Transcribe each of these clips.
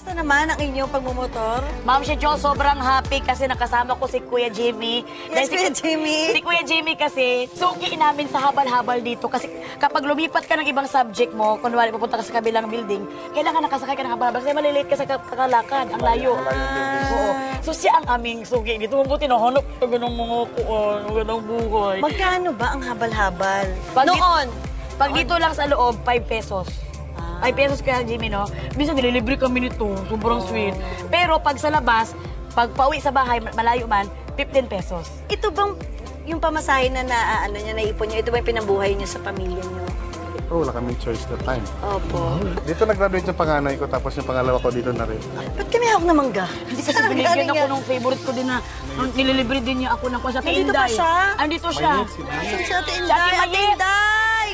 Kamusta naman ang inyong pagmumotor? Momshie Jo, sobrang happy kasi nakasama ko si Kuya Jimmy. Yes, Kuya Jimmy. Si Kuya Jimmy kasi, suki namin sa habal-habal dito. Kasi kapag lumipat ka ng ibang subject mo, kunwari pupunta ka sa kabilang building, kailangan nakasakay ka ng habal-habal kasi malilate ka sa kakalakad, ang layo. Oo. So siya ang aming suki dito. Mabuti na hanap ka ganang mga kuan, ganang buhay. Magkano ba ang habal-habal? Noon! Pag dito lang sa loob, 5 pesos. 5 pesos kaya, Jimmy, no? Minsan nililibre kami nito. Sobrang sweet. Pero pag sa labas, pag pauwi sa bahay, malayo man, 15 pesos. Ito bang yung pamasahe na naipon niyo, ito ba yung pinambuhay niyo sa pamilya niyo? Oh, wala kaming choice that time. Opo. Dito nag-graduate yung panganay ko, tapos yung pangalawa ko dito na rin. Ba't kami hawak na mangga? Hindi kasi binigyan ako ng favorite ko din na nililibre din niya ako ng sa Ate Inday. Nandito pa siya? Andito siya. Asan si Ate Inday? Ate Inday!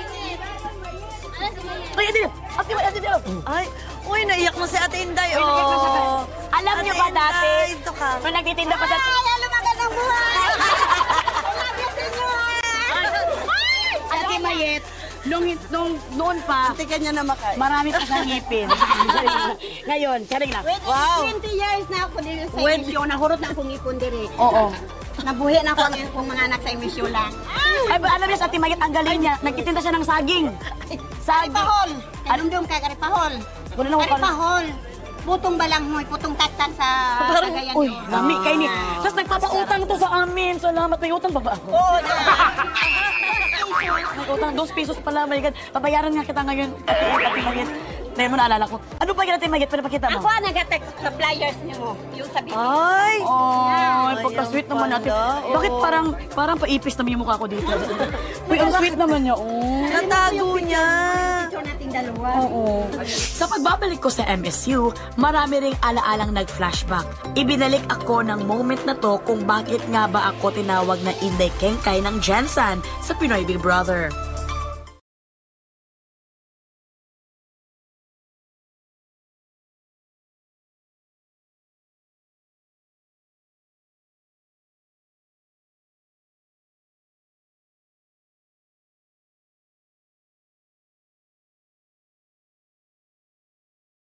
Ay, Ate Inday! Ay, uy, naiyak mo si Ate Inday. Alam niyo ba dati, ito ka. nung nagtitinda pa sa... Ay, magandang buhay! Ate Mayet, noon pa, Tika niya na makain. marami pa sa ngipin. Ngayon, charing na. Wow! 20 years na ako dito sa emisyon. Nahurot na akong ipon dire. Oo. Nabuhi na ako ang akong mga anak sa emisyon lang. Ay, alam niya sa Ate Mayet, ang galing niya. Nagtitinda siya ng saging. Saging. Karipahol. Kanundong ka, karipahol. Wala na ako Karipahol. Putong balanghoy, putong taktak sa kagayan Uy, nyo. lami kayo ni. Tapos nagpapautang to sa amin. Salamat, may utang pa ba ako? Oo, Nag-utang, 2 pesos pala, my God. Pabayaran nga kita ngayon, Ate Mayet. Ngayon mo naalala ko. Ano ba yun, Ate Mayet? Pinapakita mo? Ako ang nag-attack sa flyers nyo. Yung sa video. Ay! Ay, pagka-sweet naman natin. Bakit parang paipis naman yung mukha ko dito? Uy, ang sweet naman niya. Oh. Natago niya! Picture natin dalawa. Oo. Sa pagbabalik ko sa MSU, marami ring alaalang nag-flashback. Ibinalik ako ng moment na to kung bakit nga ba ako tinawag na Inday Kengkay ng Jensen sa Pinoy Big Brother.